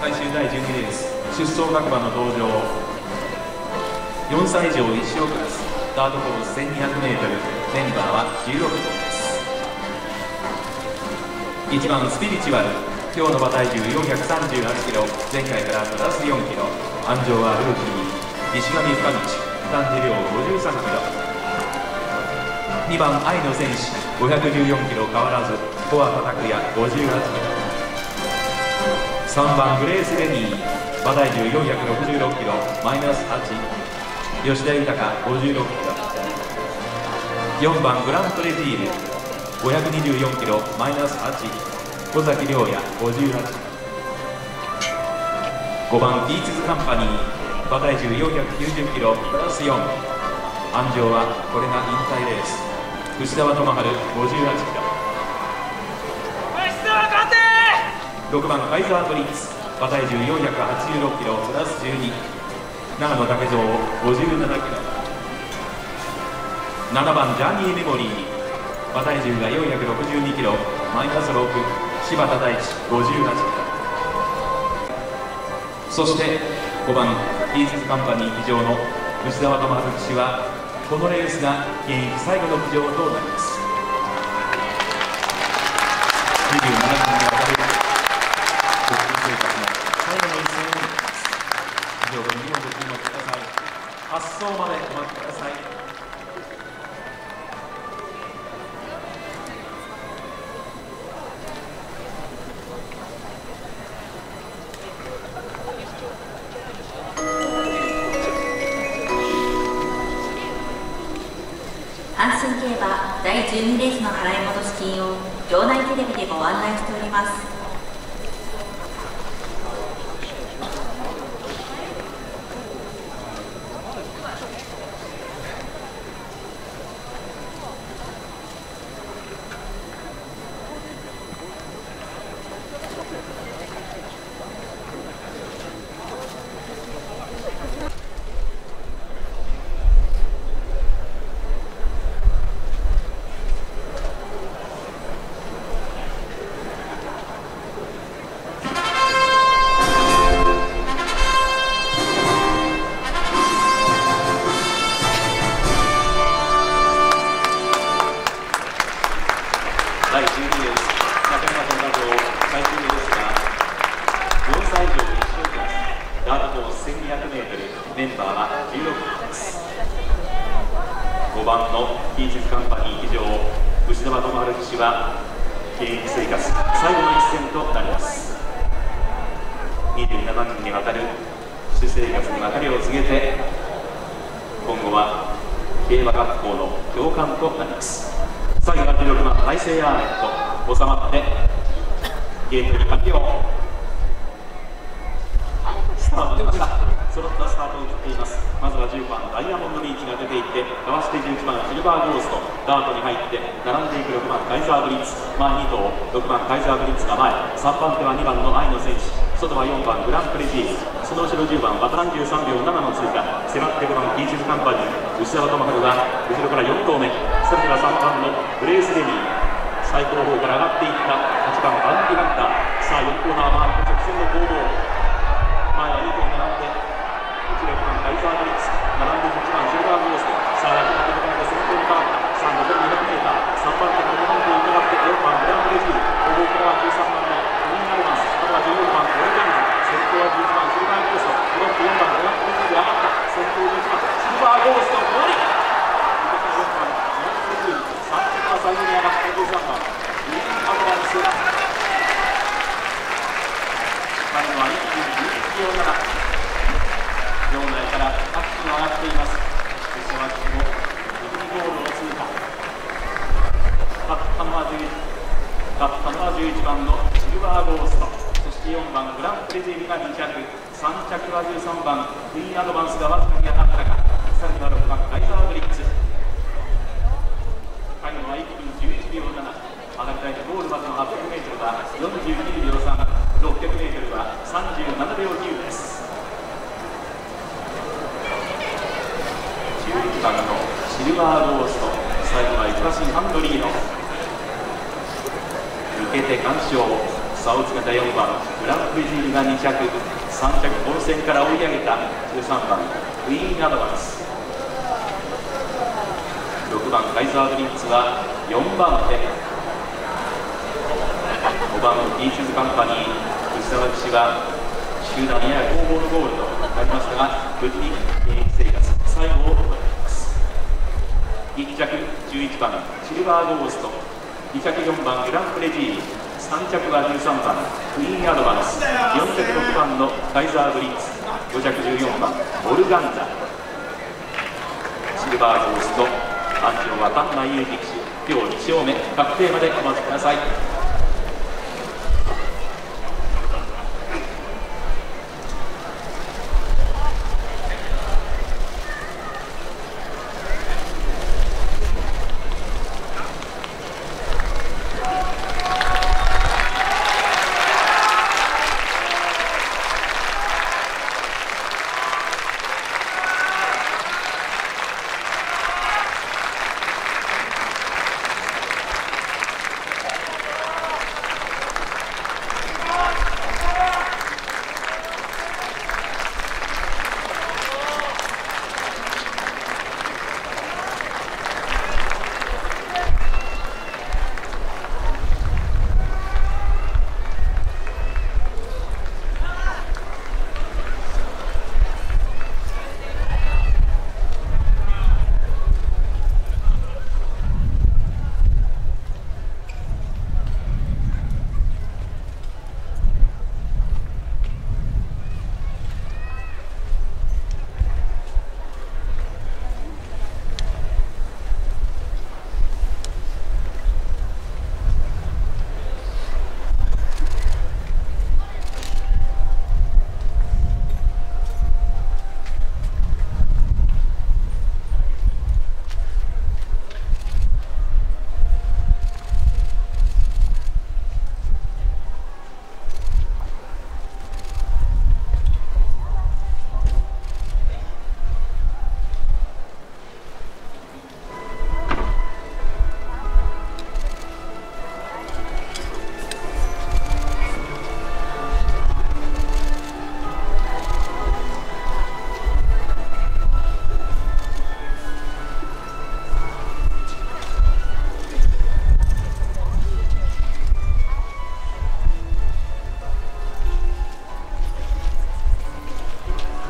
最終第12レース出走各馬の登場。4歳以上1勝クラスダートコース 1200m、 メンバーは16頭です。1番スピリチュアル、今日の馬体重438キロ、前回からプラス4キロ。安城はルーキー石上深道、負担重量53キロ。2番愛の戦士、514キロ変わらず、小畑拓也58キロ。3番グレース・レニー、馬体重466キロマイナス8、吉田豊56キロ。4番グランプレジール、524キロマイナス8、尾崎亮也58キロ。5番ピーチズカンパニー、馬体重490キロプラス4、安城はこれが引退レース。藤沢智春58キロ。6番カイザーブリッツ、馬体重486キロプラス12、長野武蔵57キロ。7番ジャニーメモリー、馬体重が462キロマイナス6、柴田大地58キロ。そして5番ピースカンパニー騎乗の藤沢智春騎手は、このレースが現役最後の騎乗となります。27年にわたる国民生活の最後の一戦になります。以上にご注目ください。発走までお待ちください。 阪神競馬第12レースの払い戻し金を場内テレビでご案内しております。 第12レース、中山本馬場最終レースが4歳以上1勝クラスダートコース 1200m、 メンバーは16人です。5番のピーチズカンパニー騎乗藤沢智春騎手は現役生活最後の一戦となります。27年にわたる騎手生活に別れを告げて、今後は競馬学校の教官となります。最後は16番大西アーネット収まってゲームにかけよう。スタート出ました。揃ったスタートを切っています。まずは10番ダイヤモンドリーチが出ていって、かわして11番シルバーゴースト、ダートに入って並んでいく6番カイザーブリッツ、前2頭6番カイザーブリッツが前、3番手は2番の愛の戦士、外は4番グランプレジーズ、その後ろ10番は33秒7の通過、迫って5番ピーチズカンパニー、藤沢智春は後ろから4頭目、それでは3番のグレース・レニー、最高峰から上がっていった8番バウンティハンター。さあ4コーナー回って直線の攻防、前は2頭並んで1レ番カイザーブリッツ、並んで8番シルバーゴースト、さあ役立てとかで先頭に変わった。さあ残り 200m、 3番手から7番手に伺って4番グランプレジール、後方からは13番のトニー・ナルマンス、あとは14番オレジェンズ、先頭は11番シルバーゴースト、フロント4番グランプレジール上がった。先頭11番シルバーゴーストゴール、最後に上がった13番グリーンアドバンス、最後は1分11秒7、場内から拍手が上がっています。そして脇も右ゴールを通過、勝ったのは11番のシルバーゴースト、そして4番グランプレジールが2着、3着は13番グリーンアドバンスがわずかに上がったか、さらには6番カイザーブリッツ、最後は1分11秒7、上がりたいゴールまでの 800m は49秒3、600m は37秒9です。11番のシルバーゴースト、最後はイクラシンハンドリーの抜けて完勝、 差をつけた4番グランプリジールが2着、3着本戦から追い上げた13番クイーンアドバンス、6番カイザーブリッツは4番手、5番ビーチズカンパニー藤沢騎手は集団やや後方のゴールとなりましたが、無事に現役生活最後を終えています。1着11番シルバーゴースト、2着4番グランプレジール、3着は13番クイーンアドバンス、4着6番のカイザーブリッツ、5着14番オルガンザ、シルバーゴースト、安城は丹内裕二騎手、今日2勝目確定までお待ちください。